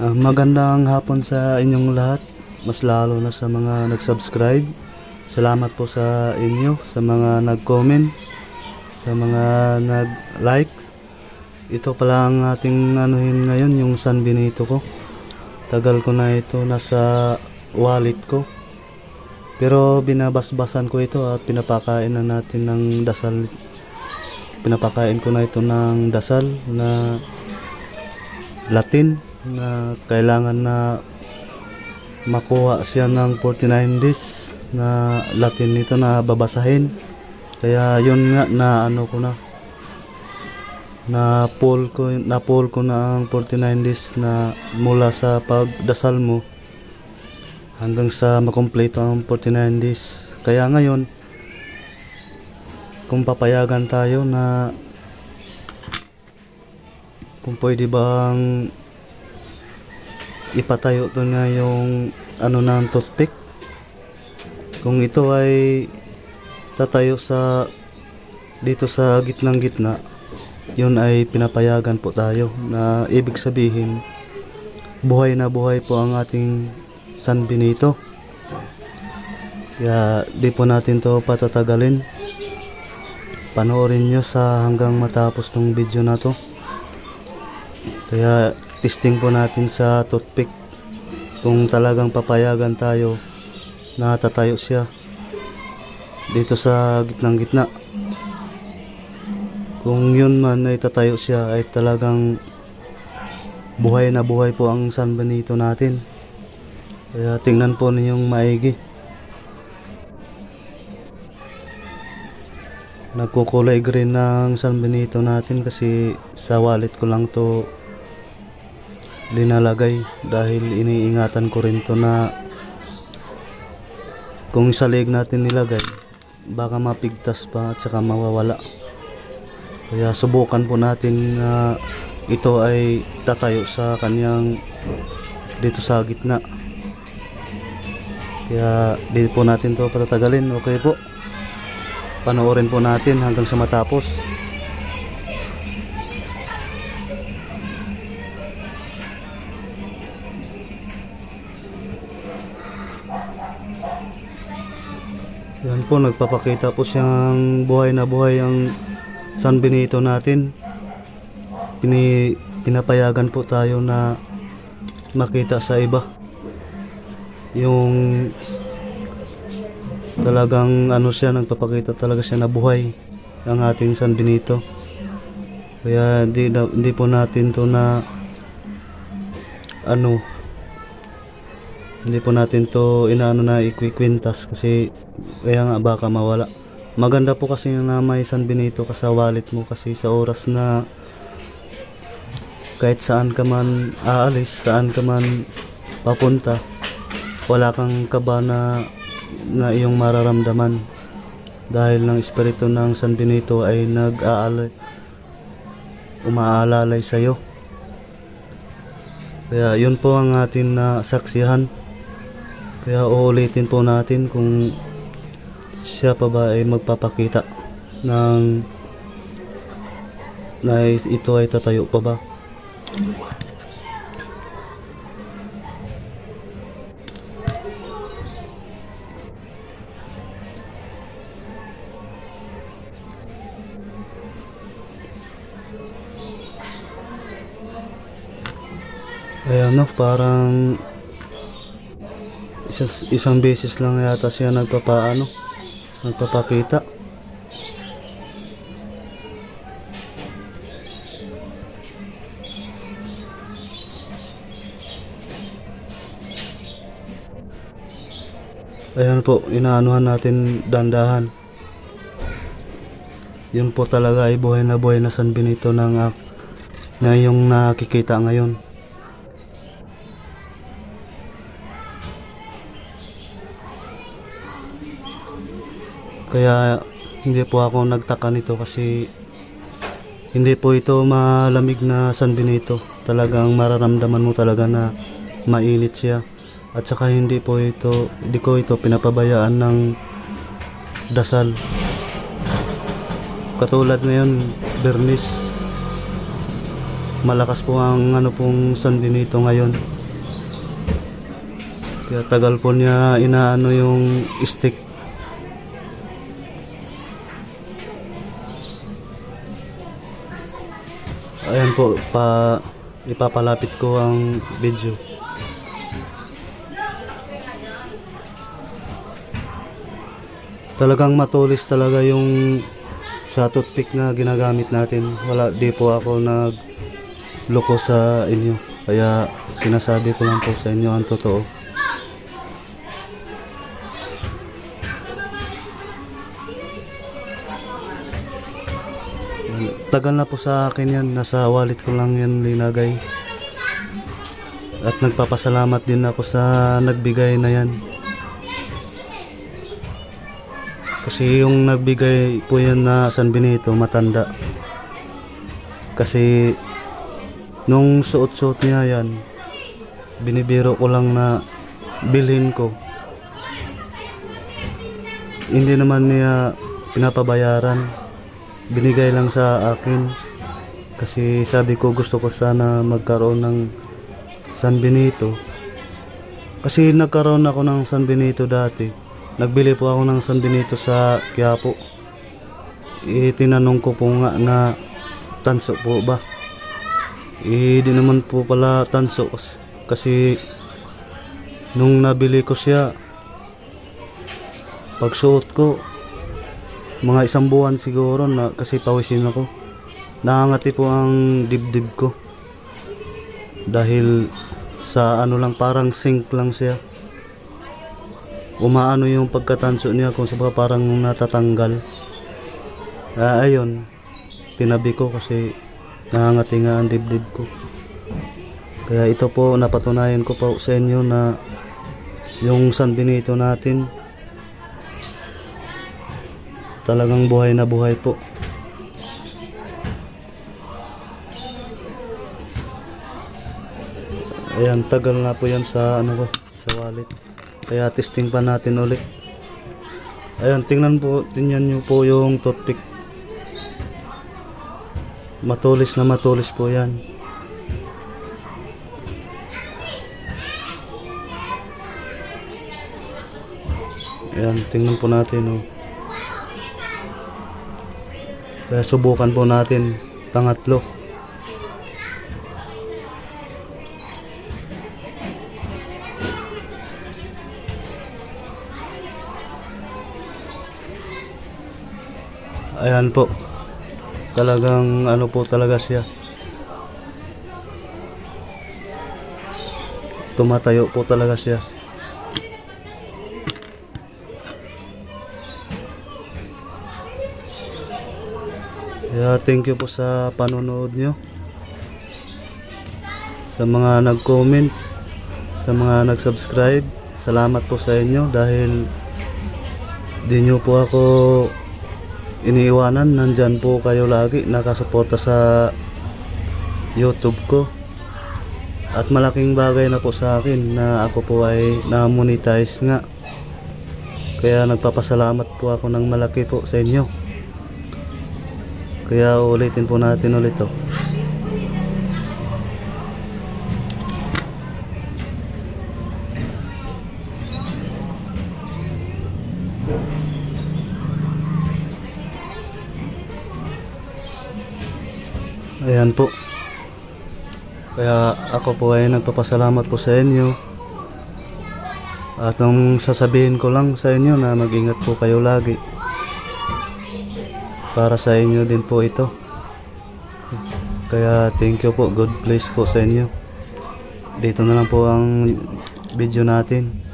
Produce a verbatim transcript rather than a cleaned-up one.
Ah, magandang hapon sa inyong lahat, mas lalo na sa mga nag-subscribe. Salamat po sa inyo, sa mga nag-comment, sa mga nag-like. Ito pala ang ating anuhin ngayon, yung San Benito ko. Tagal ko na ito nasa wallet ko. Pero binabasbasan ko ito at pinapakain na natin ng dasal. Pinapakain ko na ito ng dasal na Latin na kailangan na makuha siya ng forty-nine days na Latin nito na babasahin. Kaya yun nga na ano ko na na pull ko na pull ko na ang forty-nine days na mula sa pagdasal mo hanggang sa makumpleto ang forty-nine days. Kaya ngayon kung papayagan tayo na kung pwede bang ipatayo to na yung ano ng toothpick, kung ito ay tatayo sa dito sa gitnang gitna, yun ay pinapayagan po tayo, na ibig sabihin buhay na buhay po ang ating San Benito. Kaya di po natin to patatagalin, panoorin nyo sa hanggang matapos tong video na to. Kaya testing po natin sa toothpick kung talagang papayagan tayo na tatayo siya dito sa gitnang gitna. Kung yun man ay tatayo siya, ay talagang buhay na buhay po ang San Benito natin. Kaya tingnan po ninyong maigi. Nagkukulay green ng San Benito natin kasi sa wallet ko lang to linalagay, dahil iniingatan ko rin to na kung sa leg natin nilagay baka mapigtas pa at saka mawawala. Kaya subukan po natin na ito ay tatayo sa kanyang dito sa gitna. Kaya di po natin to patatagalin. Okay po, panoorin po natin hanggang sa matapos. Yan po, nagpapakita po siyang buhay na buhay ang San Benito natin. Pini, pinapayagan po tayo na makita sa iba yung talagang ano siya, nagpapakita talaga siya na buhay ang ating San Benito. Kaya di, di po natin to na ano hindi po natin to inaano na ikwikwintas, kasi kaya nga baka mawala. Maganda po kasi na may San Benito ka sa wallet mo, kasi sa oras na kahit saan ka man aalis, saan ka man papunta, wala kang kaba na, na iyong mararamdaman, dahil ng espiritu ng San Benito ay nag-aalay, umaalalay sa iyo. Kaya yun po ang atin na saksihan. Kaya uulitin po natin kung siya pa ba ay magpapakita ng na ito ay tatayo pa ba. Ayan no, parang isang, isang beses lang yata siya nagpapaano, nagpapakita. Ayan po, inaanuhan natin dandahan. Yun po talaga ay buhay na buhay na San Benito ng uh, na yung nakikita ngayon. Kaya hindi po ako nagtaka nito, kasi hindi po ito malamig na San Benito. Talagang mararamdaman mo talaga na mainit siya. At saka hindi po ito, hindi ko ito pinapabayaan ng dasal. Katulad ngayon, Bernis. malakas po ang ano pong San Benito ngayon. Kaya tagal po niya inaano yung stick. Ayan po, pa ipapalapit ko ang video. Talagang matulis talaga yung sa toothpick na ginagamit natin. Wala, di po ako nagloko sa inyo. Kaya sinasabi ko lang po sa inyo ang totoo. Tagal na po sa akin yan. Nasa wallet ko lang yan linagay. At nagpapasalamat din ako sa nagbigay na yan. Kasi yung nagbigay po yan na San Benito matanda. Kasi nung suot-suot niya yan, binibiro ko lang na bilhin ko. Hindi naman niya pinapabayaran. Binigay lang sa akin. Kasi sabi ko gusto ko sana magkaroon ng San Benito. Kasi nagkaroon ako ng San Benito dati. Nagbili po ako ng San Benito sa Quiapo. E, tinanong ko po nga na tanso po ba? E, di naman po pala tanso. Kasi nung nabili ko siya, pagsuot ko, mga isang buwan siguro na kasi pawisin ako. Nakangati po ang dibdib ko. Dahil sa ano lang, parang sink lang siya. Umaano yung pagkatanso niya kung saba parang natatanggal. Ah, ayun. Tinabi ko kasi nakangati nga ang dibdib ko. Kaya ito po napatunayan ko po sa inyo na yung San Benito natin talagang buhay na buhay po. Ayan, tagal na po yan sa ano ko, sa wallet. Kaya testing pa natin ulit. Ayan, tingnan po, tingnan nyo po yung toothpick. Matulis na matulis po yan. Ayan, tingnan po natin oh. Kaya subukan po natin pangatlo. Ayan po. Talagang ano po talaga siya. Tumatayo po talaga siya. Kaya thank you po sa panonood nyo. Sa mga nag-comment, sa mga nag-subscribe, salamat po sa inyo dahil di nyo po ako iniiwanan. Nandyan po kayo lagi nakasuporta sa YouTube ko. At malaking bagay na po sa akin na ako po ay na-monetize nga. Kaya nagpapasalamat po ako ng malaki po sa inyo. Kaya ulitin po natin ulit to. Ayan po. Kaya ako po ay nagpapasalamat po sa inyo. At nung sasabihin ko lang sa inyo na mag-ingat po kayo lagi. Para sa inyo din po ito. Kaya thank you po. God bless po sa inyo. Dito na lang po ang video natin.